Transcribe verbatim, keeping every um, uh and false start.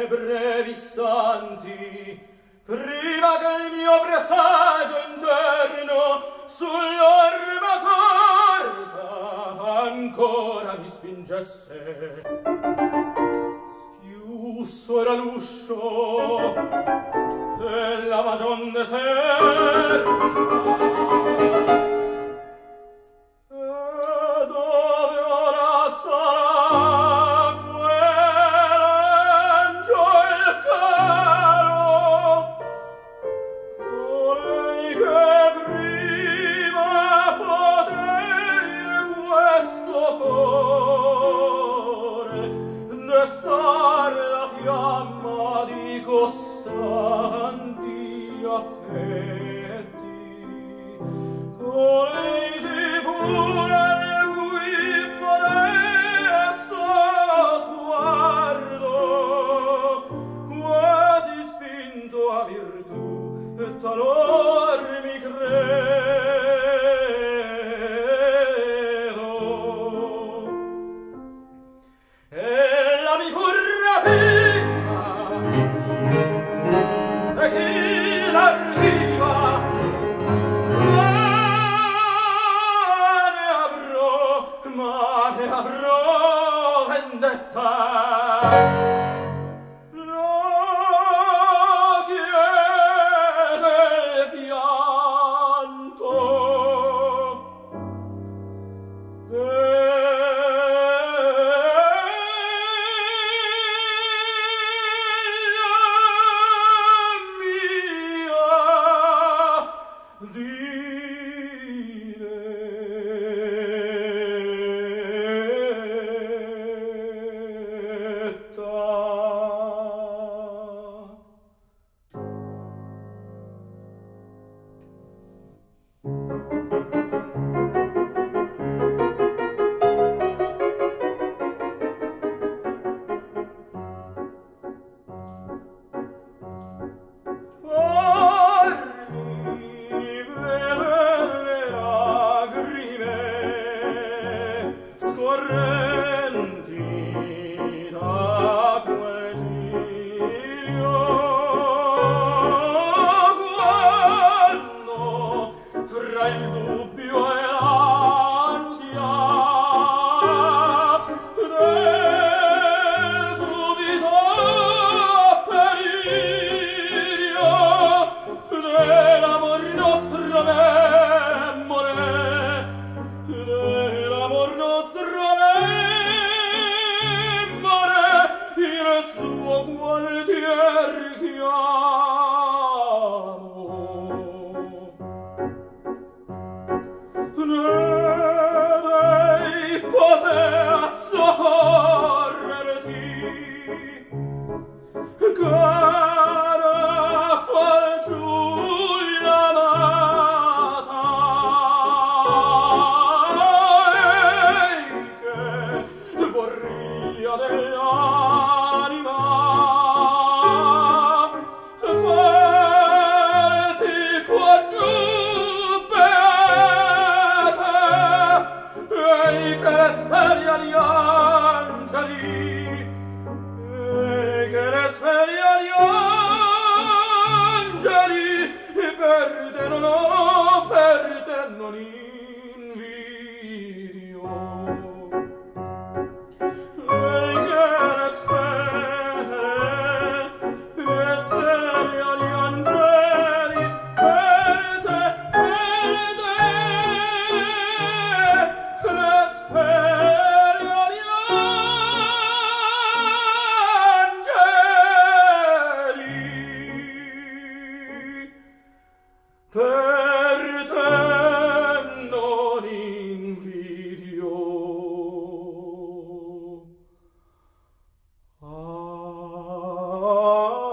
brevi istanti, prima che il mio presagio interno sull'orma corsa ancora mi spingesse. Schiusso era l'uscio e la magion deserta. E dove ora sarà quell'angel caro, colei che prima potere questo cuore destar la fiamma di costanti affetti, colei si pure cui modesto sguardo quasi spinto a virtù e talor mi credo. Ella mi fu rapita e chi l'arriva ma ne avrò, ma ne avrò vendetta. Lo chiede il pianto della mia Farmi vedere le lagrime scorrenti da quel giglio quando fra il dubbio e l'ansia del subito peririo dell'amor nostro memore, dell'amor nostro memore, il suo quartier chiamo. Ne dei potea soccorrerti, cara fanciulla amata, ei che vorria dell'anima farti qua giù beata, ei che le speri agli angeli, ei che le speri agli angeli, per te non ho, per te non invidio. Ei che le speri, le speri agli angeli, per te, per te, le speri agli angeli, per te non invidio. Ah,